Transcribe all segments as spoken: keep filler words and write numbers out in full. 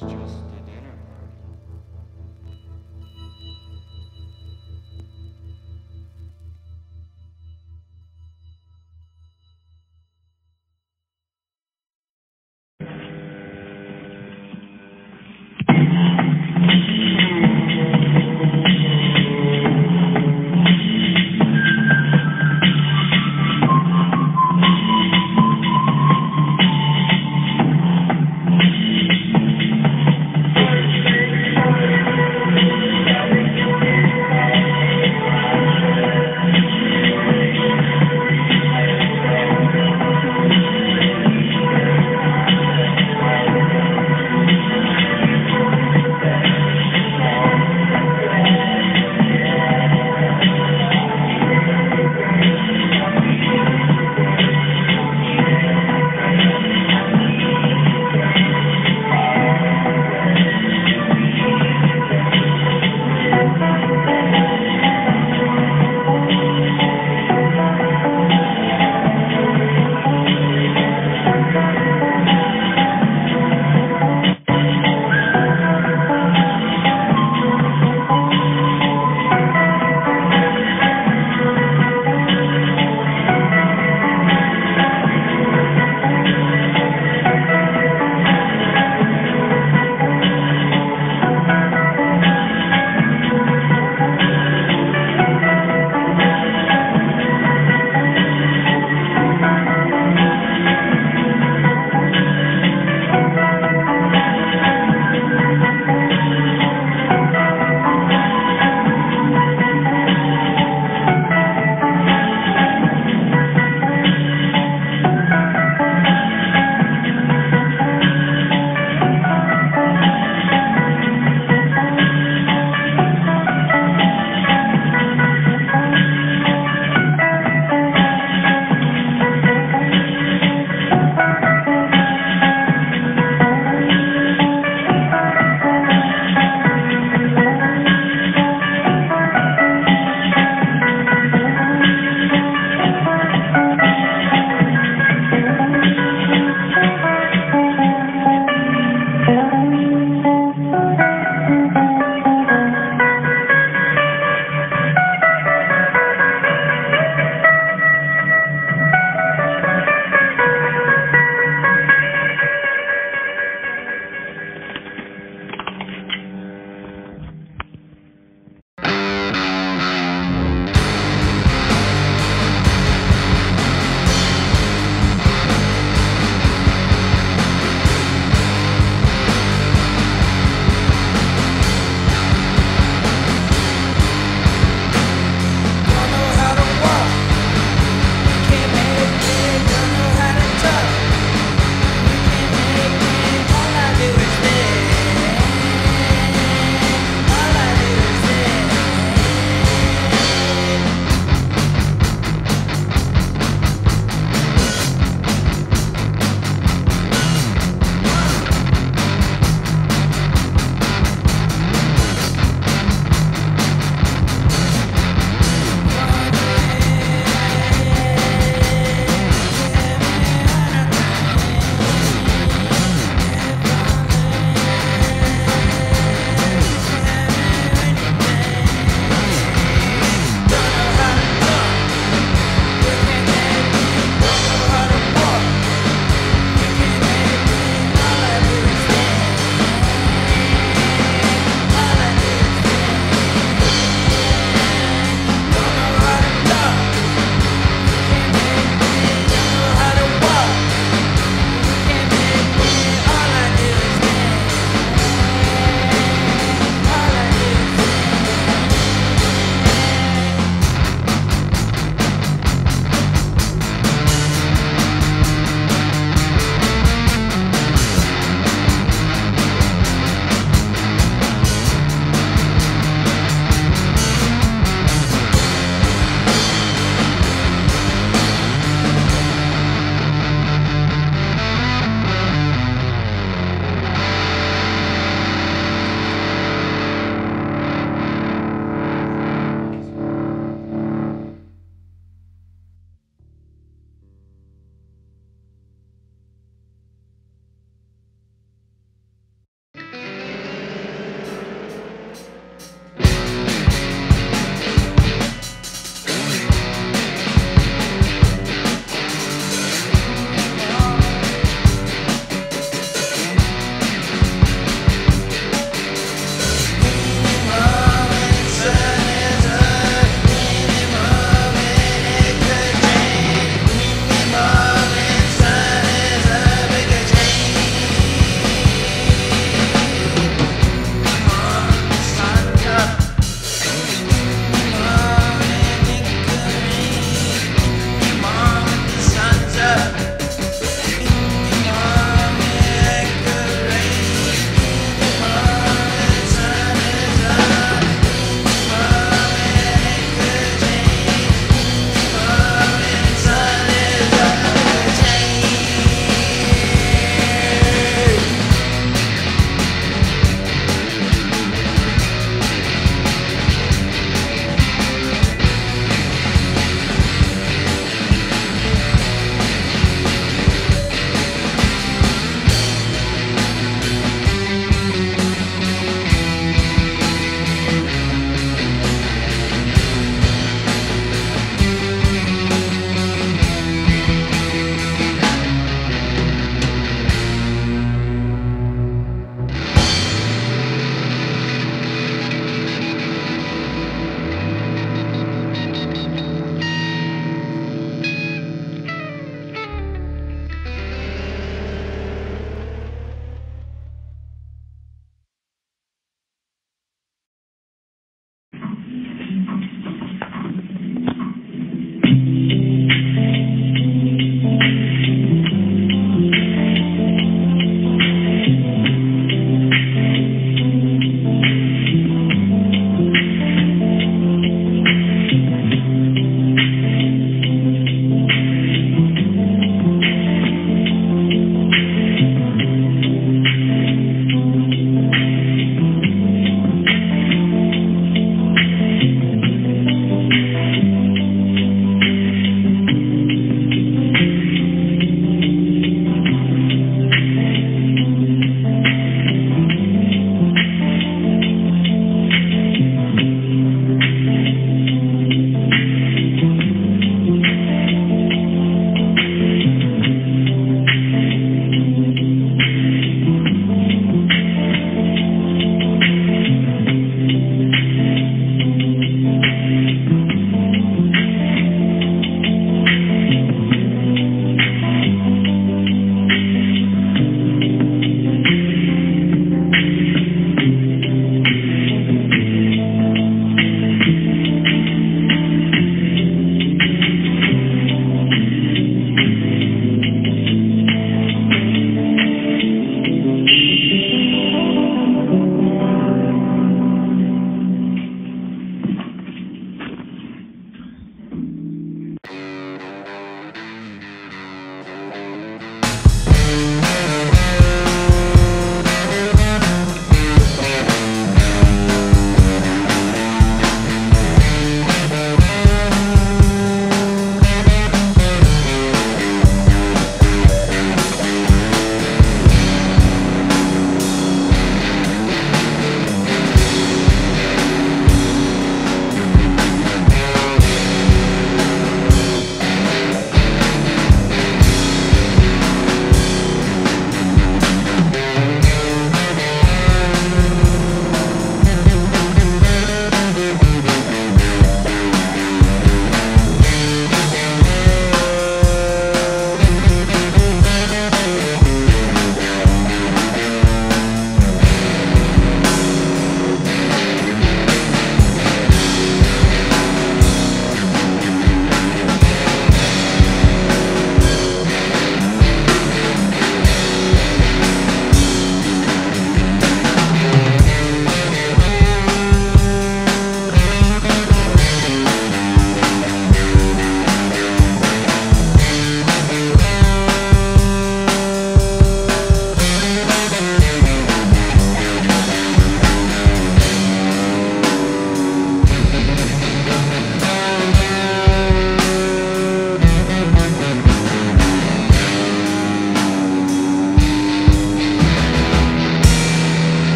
just a dinner party.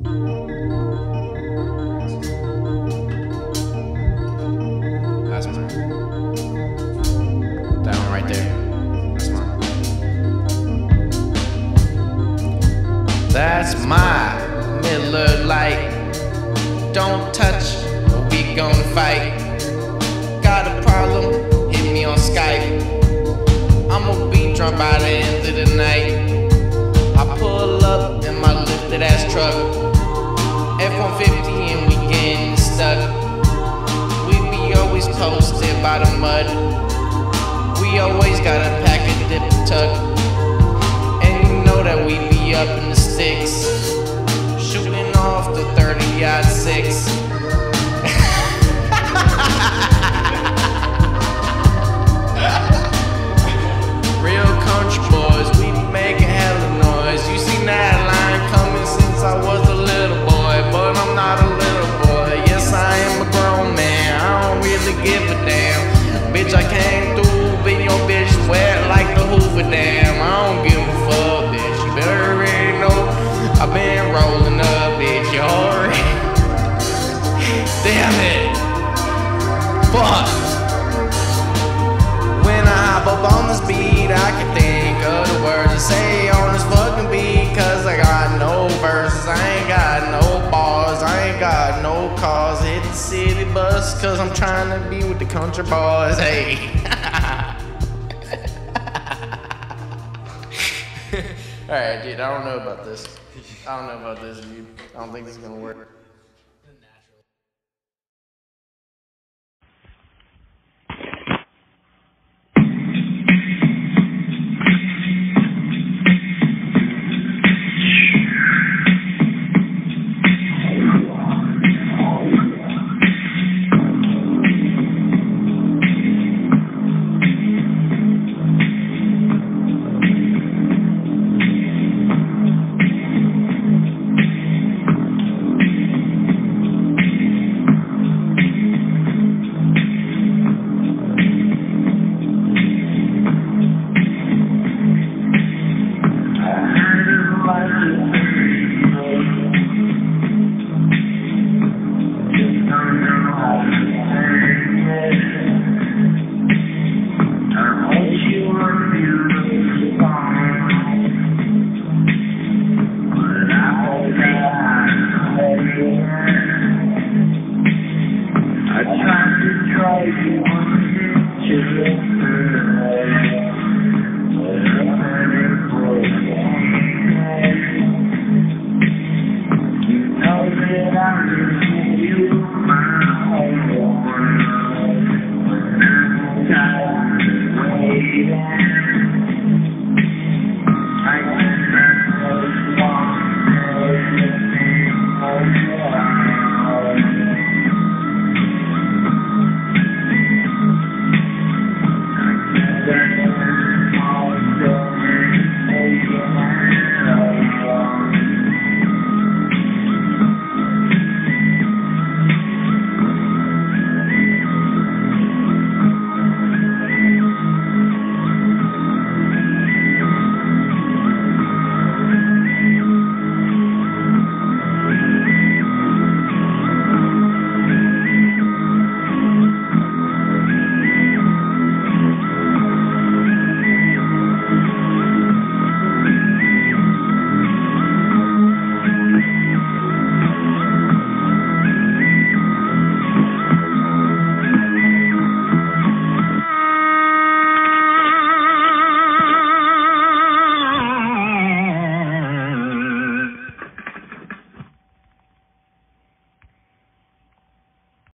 That's mine. That one right there. That's mine. That's my Miller Lite. Don't touch, or we gon' fight. Got a problem? Hit me on Skype. I'ma be drunk by the end of the night. I pull up in my lifted ass truck, F one fifty, and we getting stuck. We be always posted by the mud. We always got a pack of dip and tuck. And you know that we be up in the sticks, shooting off the thirty aught six. Real country boys, we be making hella noise. You seen that line coming since I was a little boy, but I'm not a little boy. Yes, I am a grown man, I don't really give a damn. Bitch, I came through, but your bitch wet like the Hoover Dam. I don't give a fuck, bitch, you better already know I've been rolling up, bitch, you already. Damn it. Fuck. When I hop up on this beat, I can think of the words to say on this fucking beat. Cause I got no verses, I ain't got no bars, I ain't got no cars. Hit the city bus cause I'm trying to be with the country boys, hey. Alright, dude, I don't know about this. I don't know about this, dude. I don't think this is gonna work.